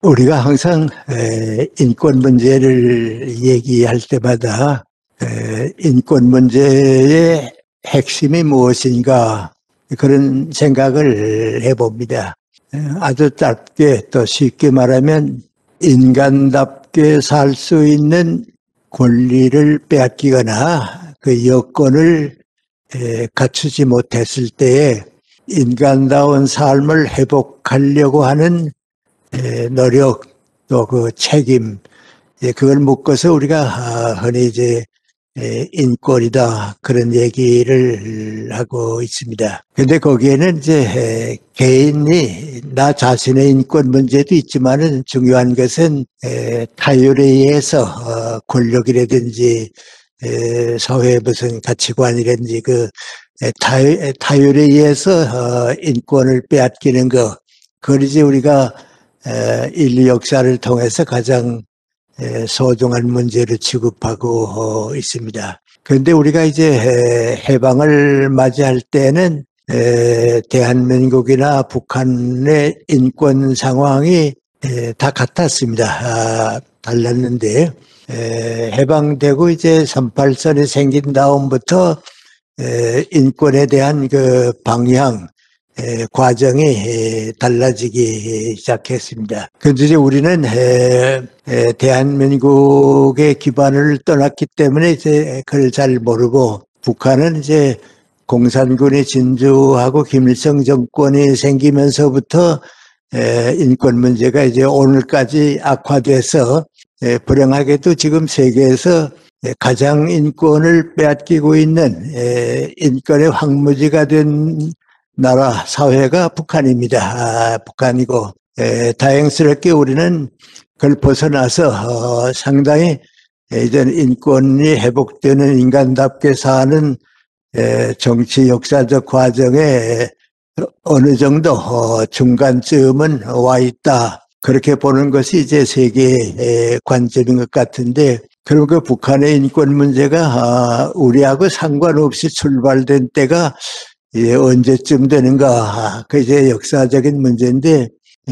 우리가 항상 인권 문제를 얘기할 때마다 인권 문제의 핵심이 무엇인가 그런 생각을 해봅니다. 아주 짧게 또 쉽게 말하면 인간답게 살 수 있는 권리를 빼앗기거나 그 여건을 갖추지 못했을 때에 인간다운 삶을 회복하려고 하는 노력 또 그 책임 그걸 묶어서 우리가 흔히 이제 인권이다 그런 얘기를 하고 있습니다. 그런데 거기에는 이제 개인이 나 자신의 인권 문제도 있지만은 중요한 것은 타율에 의해서 권력이라든지 사회의 무슨 가치관이라든지 그 타율에 의해서 인권을 빼앗기는 거 그걸 이제 우리가 인류 역사를 통해서 가장 소중한 문제를 취급하고 있습니다. 그런데 우리가 이제 해방을 맞이할 때는 대한민국이나 북한의 인권 상황이 다 같았습니다. 달랐는데 해방되고 이제 38선이 생긴 다음부터 인권에 대한 그 방향 과정이 달라지기 시작했습니다. 그런데 우리는 대한민국의 기반을 떠났기 때문에 이제 그걸 잘 모르고 북한은 이제 공산군이 진주하고 김일성 정권이 생기면서부터 인권 문제가 이제 오늘까지 악화돼서 불행하게도 지금 세계에서 가장 인권을 빼앗기고 있는 인권의 황무지가 된 나라 사회가 북한입니다. 북한이고 다행스럽게 우리는 그걸 벗어나서 상당히 이제 인권이 회복되는 인간답게 사는 정치 역사적 과정에 어느 정도 중간쯤은 와 있다. 그렇게 보는 것이 이제 세계의 관점인 것 같은데 그럼 그 북한의 인권 문제가 우리하고 상관없이 출발된 때가 언제쯤 되는가? 그 이제 역사적인 문제인데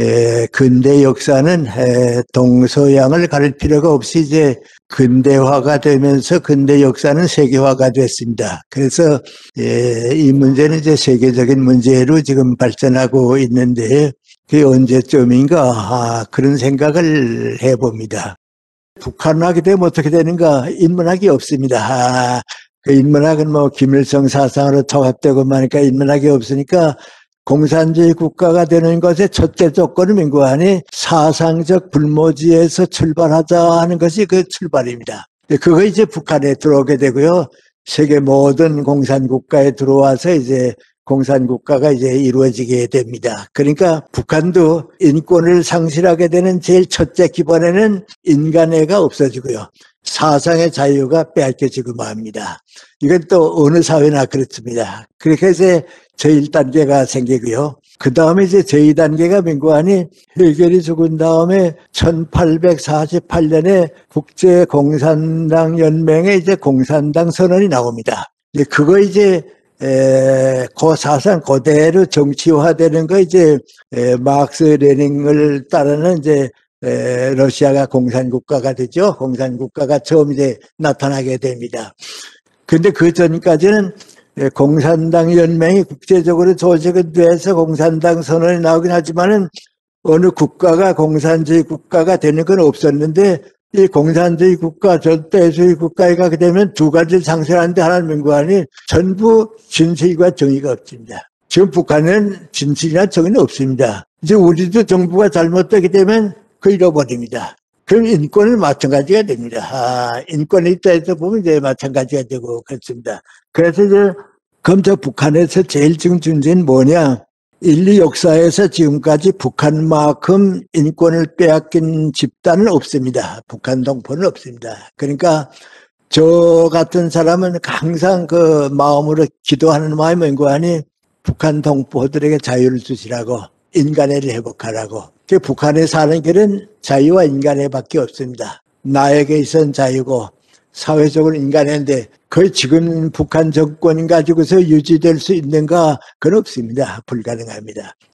근대 역사는 동서양을 가릴 필요가 없이 이제 근대화가 되면서 근대 역사는 세계화가 됐습니다. 그래서 이 문제는 이제 세계적인 문제로 지금 발전하고 있는데 그게 언제쯤인가 그런 생각을 해봅니다. 북한하게 되면 어떻게 되는가? 인문학이 없습니다. 그 인문학은 뭐 김일성 사상으로 통합되고 마니까 인문학이 없으니까 공산주의 국가가 되는 것의 첫째 조건은 민구안이 사상적 불모지에서 출발하자 하는 것이 그 출발입니다. 그거 이제 북한에 들어오게 되고요. 세계 모든 공산국가에 들어와서 이제 공산국가가 이제 이루어지게 됩니다. 그러니까 북한도 인권을 상실하게 되는 제일 첫째 기본에는 인간애가 없어지고요. 사상의 자유가 빼앗겨지고 맙니다. 이건 또 어느 사회나 그렇습니다. 그렇게 해서 제1단계가 생기고요. 그 다음에 이제 제2단계가 민구안이 해결이 죽은 다음에 1848년에 국제공산당 연맹에 이제 공산당 선언이 나옵니다. 그거 이제 그 사상 그대로 정치화되는 거 이제 마크스 레닌을 따르는 이제 러시아가 공산국가가 되죠. 공산국가가 처음 이제 나타나게 됩니다. 근데 그 전까지는 공산당 연맹이 국제적으로 조직은 돼서 공산당 선언이 나오긴 하지만은 어느 국가가 공산주의 국가가 되는 건 없었는데 이 공산주의 국가, 절대주의 국가에 가게 되면 두 가지를 상실하는데 하나는 민구안이 전부 진실과 정의가 없습니다. 지금 북한은 진실이나 정의는 없습니다. 이제 우리도 정부가 잘못되게 되면 그 잃어버립니다. 그럼 인권은 마찬가지가 됩니다. 인권이 있다 해서 보면 이제 마찬가지가 되고 그렇습니다. 그래서 이제 그럼 저 북한에서 제일 지금 문제는 뭐냐? 인류 역사에서 지금까지 북한만큼 인권을 빼앗긴 집단은 없습니다. 북한 동포는 없습니다. 그러니까 저 같은 사람은 항상 그 마음으로 기도하는 마음이 인구하니 북한 동포들에게 자유를 주시라고 인간애를 회복하라고. 그 북한에 사는 길은 자유와 인간애밖에 없습니다. 나에게 있어서는 자유고 사회적으로 인간애인데 그 지금 북한 정권 가지고서 유지될 수 있는가? 그건 없습니다. 불가능합니다.